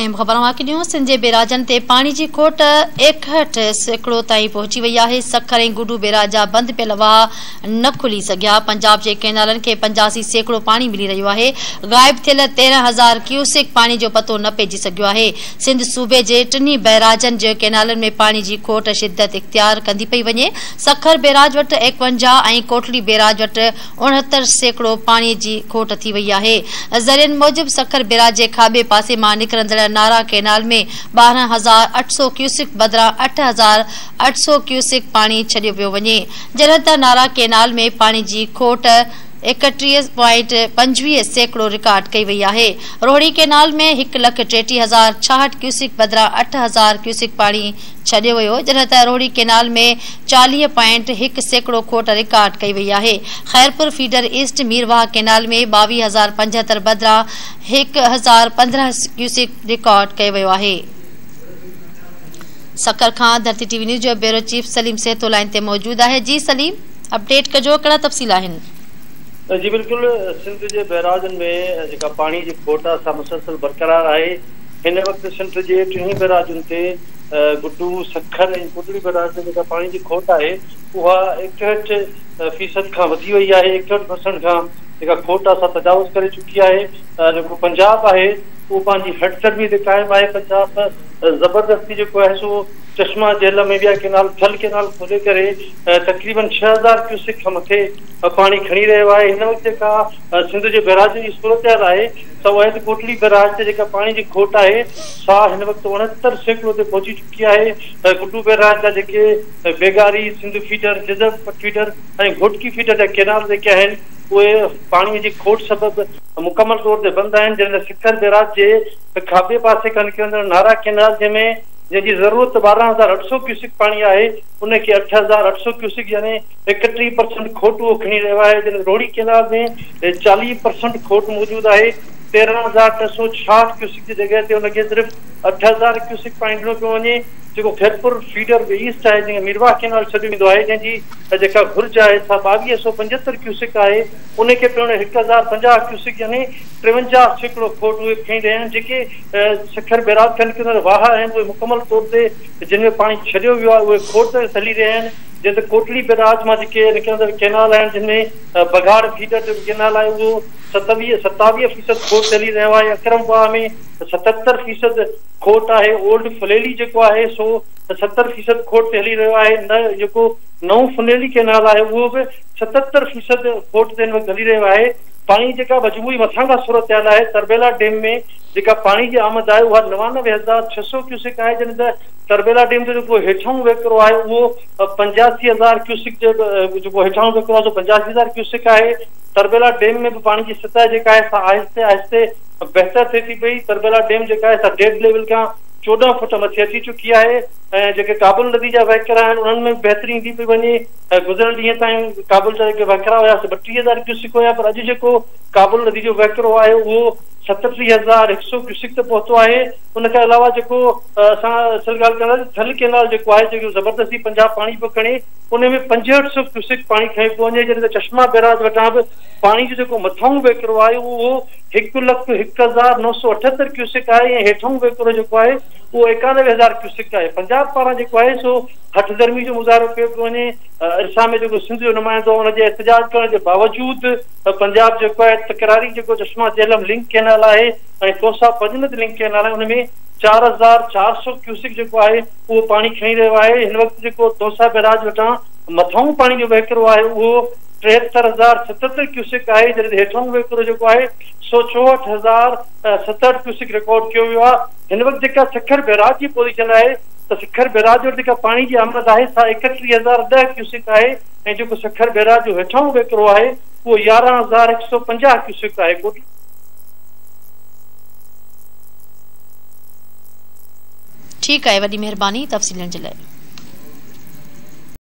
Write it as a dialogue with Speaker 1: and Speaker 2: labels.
Speaker 1: अहम ख़बरूं ॾियूं। सिंध जे बैराजनि ते पाणी जी खोट 61% ताईं पहुची वई आहे। सखर ऐं गुडू बैराज जा बंदि पियल वाह न खुली सघिया। पंजाब जे कैनालनि खे 85% पाणी मिली रहियो आहे। ग़ाइब थियल 13,000 क्यूसेक पाणी जो पतो न पइजी सघियो आहे। सिंध सूबे जे टिनी बैराजनि जे कैनालनि में पाणी जी खोट शिदत इख्तियार कंदी पई वञे। सखर बैराज वटि 51 ऐं कोटली बैराज वटि 69% पाणी जी खोट थी वई आहे। ज़रियनि मूजिब सखर बैराज जे खाॿे पासे मां निकिरंदड़ नारा कैनाल में 12,800 क्यूसेक बदिरां 8,800 क्यूसेक पाणी छॾियो पियो वञे, जॾहिं त नारा कैनाल में पाणी जी खोट 31.25% रिकॉर्ड कई वई आहे। रोहड़ी कैनाल में 1,33,066 क्यूसेक बदिरां 8,000 क्यूसेक पाणी छॾियो वियो, जॾहिं त रोहड़ी कैनाल में 40.1% खोट रिकॉर्ड कई वई आहे। Khairpur feeder east Mirwah canal में 22,075 बदिरां 1,015 क्यूसेक रिकॉर्ड कयो वियो आहे। सकर खां धरती टीवी न्यूज़ जो bureau chief Saleem Seto line ते मौजूद आहे। जी सलीम, अपडेट कजो, कहिड़ा तफ़सील आहिनि?
Speaker 2: जी बिल्कुल, सिंध के बैराजन में जो पानी की खोट सा मुसलसल बरकरार है। इन वक्त सिंध के टिनी बैराजन से गुड्डू सखर और कुटड़ी बैराज में पानी की खोट है वह 61% का वधी वही है। 61% का खोट सा तजावुज़ कर चुकी है। जो पंजाब है वो पानी हटचर्मी से कायम है। पंजाब जबरदस्ती जो है सो चश्मा जेल में भी कैनाल थल कैनाल खोले करे तकरीबन 6,000 क्यूसेक खां मथे पानी खणी रहियो आहे। हिन वक़्तु जेका सिंध जे बैराज जी सूरत हाल आहे त उहा कोटली बैराज ते जेका पाणी जी खोट आहे सा हिन वक़्तु 69% ते पहुची चुकी आहे। गुड्डू बैराज जा जेके बेगारी सिंध फीडर जज़ब फीडर ऐं घोटकी फीडर जा कैनाल जेके आहिनि उहे पाणीअ जी खोट सबबि मुकमल तौर ते बंदि आहिनि। जंहिं सिखर बैराज जे खाॿे पासे खां निकिरंदड़ नारा कैनाल जंहिंमें जंहिंजी ज़रूरत 12,800 क्यूसेक पाणी आहे उनखे 8,800 क्यूसेक यानी 31% खोट उहो खणी रहियो आहे। जॾहिं रोहड़ी कैनाल में 40% खोट मौजूद आहे। 13,366 क्यूसेक की जगह ते उनखे सिर्फ़ 8,000 क्यूसेक पाणी ॾिनो पियो वञे। जो खैरपुर फीडर ईस्ट है जैसे मीरवाह कैनाल छॾियो वेंदो आहे जंहिंजी जेका घुर्ज आहे सा 2,275 क्यूसेक आहे। उनखे पिण 1,050 क्यूसेक यानी 53% खोट उहे खणी रहिया आहिनि। जेके सखर बैराज खां निकिरंदड़ वाह आहिनि उहे मुकमल तौर ते जिन में पाणी छॾियो वियो आहे उहे खोट हली रहिया आहिनि। जैसे कोटली बैराज में जेके निकिरंदड़ कैनाल आहिनि जिनमें बघाड़ फीडर जो कैनाल आहे उहो 27% खोट हली रहियो आहे। अकरमवाह में 77% खोट आहे। ओल्ड फुलेली जेको आहे सो 70% खोट ते हली रहियो आहे। न जेको नओं फुलेली कैनाल आहे उहो बि 77% खोट ते हली रहियो आहे। पाणी जेका मजबूरी मथां खां सूरत हाल आहे तरबेला डैम में जेका पाणी जी आमद आहे उहा 99,600 क्यूसेक आहे। जॾहिं त तरबेला डैम जो जेको हेठां वेकिरो आहे उहो 85,000 क्यूसेक जेको हेठां वेकिरो आहे 85,000 क्यूसेक आहे। तरबेला डैम में भी पानी की सतह जेका है आहिस्ते आहिस्ते बेहतर थिए थी पई। तरबेला डैम जेका है डेड लेवल का 14 फुट मथे अची चुकी है। जेके काबुल नदी जा वहकिरा आहिनि उन्हनि में बहितरी ईंदी पई वञे। गुज़िरियल ॾींहं ताईं काबुल जा जेके वहकिरा हुया 32,000 क्यूसेक हुया, पर अॼु जेको काबुल नदी जो वहकिरो आहे उहो 37,100 क्यूसेक ते पहुतो आहे। उनखे अलावा जेको असां असल ॻाल्हि कंदासीं थल कैनाल जेको आहे जेको ज़बरदस्ती पंजाब पाणी पियो खणे उन में 6500 क्यूसेक पाणी खणी पियो वञे। जॾहिं त चश्मा बैराज वटां बि पाणी जो जेको मथां वेकिरो आहे उहो 1,01,978 क्यूसेक आहे ऐं हेठां वेकिरो जेको आहे उहो 91,000 क्यूसेक आहे। पंजाब पारां जेको आहे सो हठधर्मी जो मुज़ाहिरो कयो पियो वञे। इरसा में जेको सिंध जो नुमाइंदो हुनजे एहतजाज करण जे बावजूदि पंजाब जेको आहे तकरारी जेको चश्मा जेलम लिंक कैनाल आहे ऐं तोसा पजनत लिंक कैनाल आहे उनमें 4,400 क्यूसेक जेको आहे उहो पाणी खणी रहियो आहे। हिन वक़्तु जेको तोसा बैराज वटां मथां पाणी जो वहकिरो आहे उहो 73,077 क्यूसेक आहे। जॾहिं हेठां वेकिरो जेको आहे सो 64,067 क्यूसेक रिकॉर्ड कयो वियो आहे। हिन वक़्तु जेका सखर बैराज जी पोज़ीशन आहे त सखर बैराज वटि जेका पाणी जी आमद आहे सा 31,010 क्यूसेक आहे ऐं जेको सखर बैराज जो हेठां वेकिरो आहे उहो 11,150 क्यूसेक आहे।
Speaker 1: ठीक है, वॾी महिरबानी तफ़सीलनि जे लाइ।